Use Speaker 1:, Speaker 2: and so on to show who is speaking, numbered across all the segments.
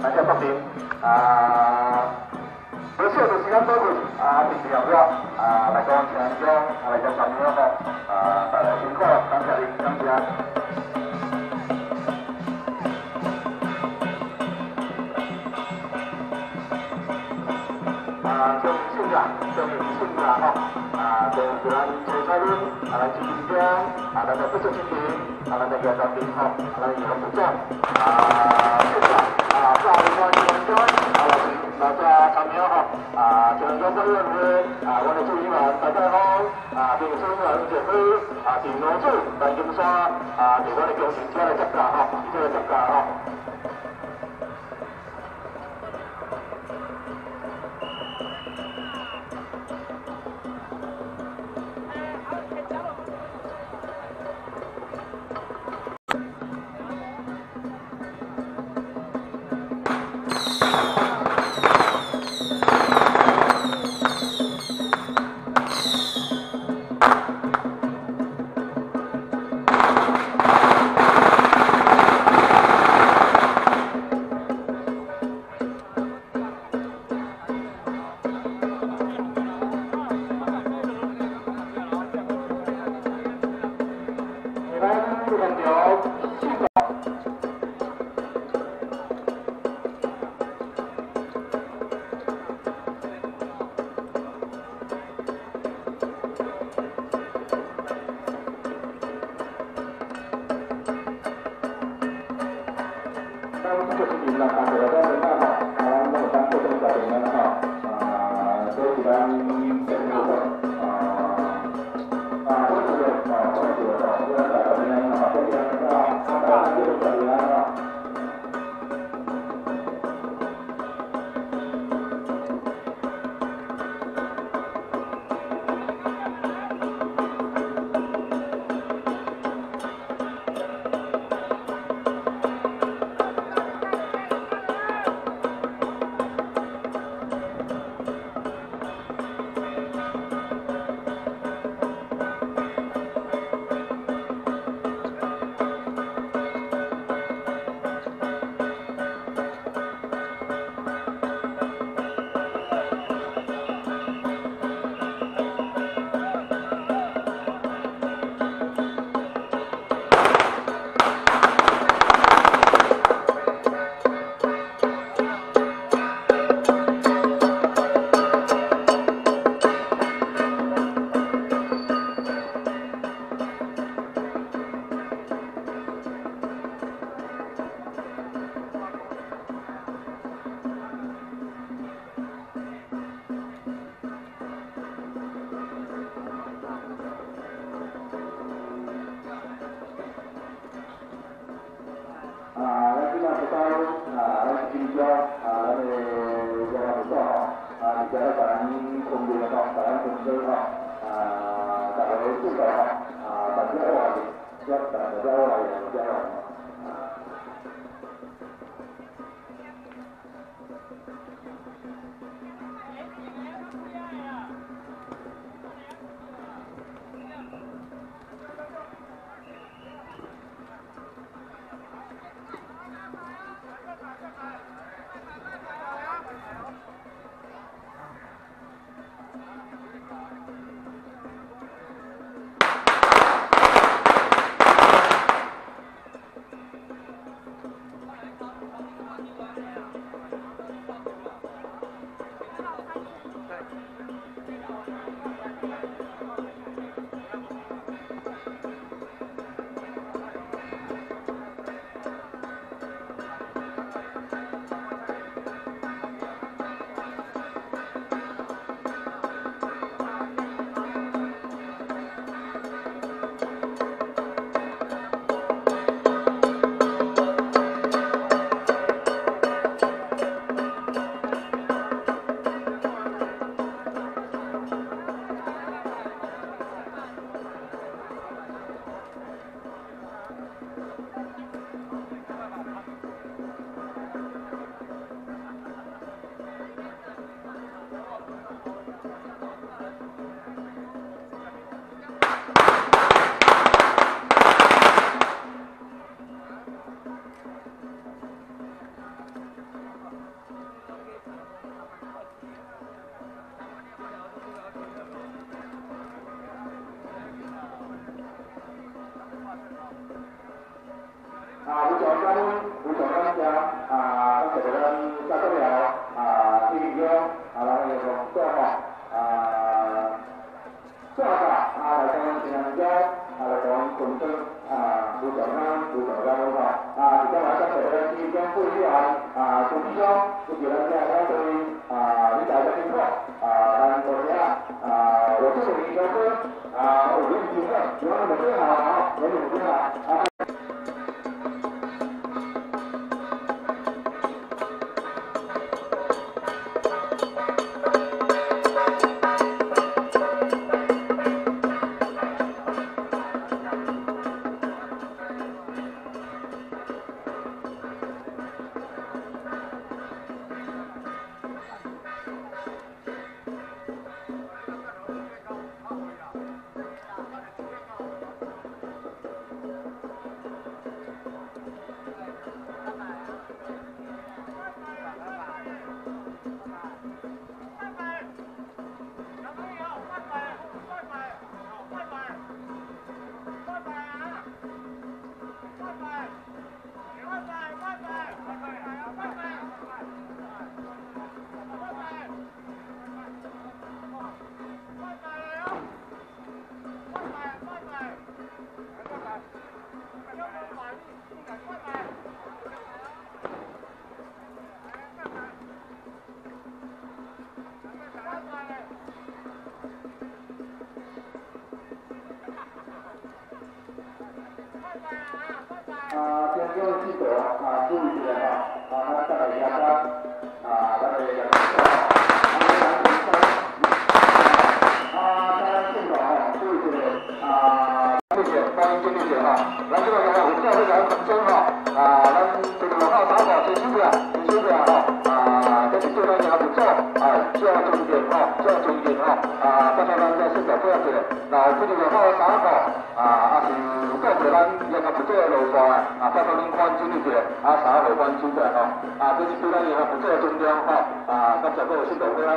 Speaker 1: 咱个决定不少的时间讨论平时后了来讲请讲来讲朋友吼大家辛苦，感谢您，感谢。将信啦，将信啦吼，就咱找出恁来支持中，咱来不足支持，咱来个当兵吼，来个部长，信啦，教育关系中，来只参与吼，全中委员会，我的助理们大家好，评审员协会，田罗主来金山，伫我的工程车来接驾吼，车来接驾吼。 感谢咱加多了这个用咱个用做做法来讲新南疆来讲昆山不长比较来讲这个新疆会议中央以及咱这对领导的情况咱国家我这里应该说我们今天主要的最好我们最好先用记者注意一下那再来一下咱们也注意这个谢谢欢迎经理姐咱这个有教会来本身咱这个号打保先休息这是对咱也不错需要注意点刚才咱在现场做一下那这个号打保是告诉咱也不错的路线拜托您关注一下稍后关注一下这是对咱也不错的中央感谢各位新同学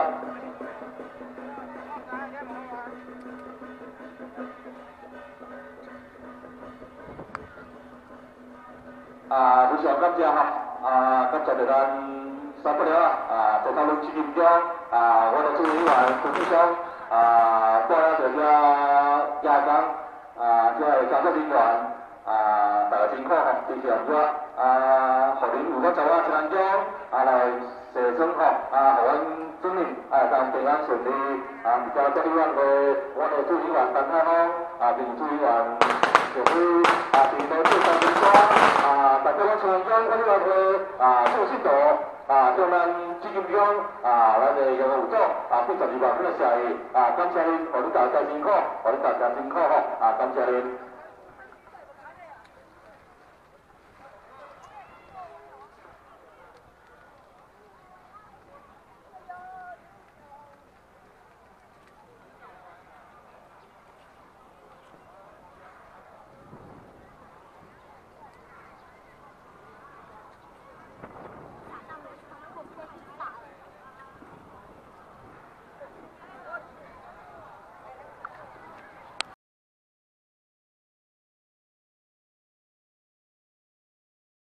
Speaker 1: 非常感谢感谢咱三不了在讨论基金中我的助理员陈志雄过来在这亚钢这个工作人员大家辛苦谢谢我互恁有法在我新中来设装互阮准领当平安顺利比较助理员我的助理员陈太峰并助理员就会平头做三分钟大家我新中我这个做信徒将咱基金中咱的业务组82万份的谢意感谢恁，互恁大家辛苦，互恁大家辛苦感谢恁。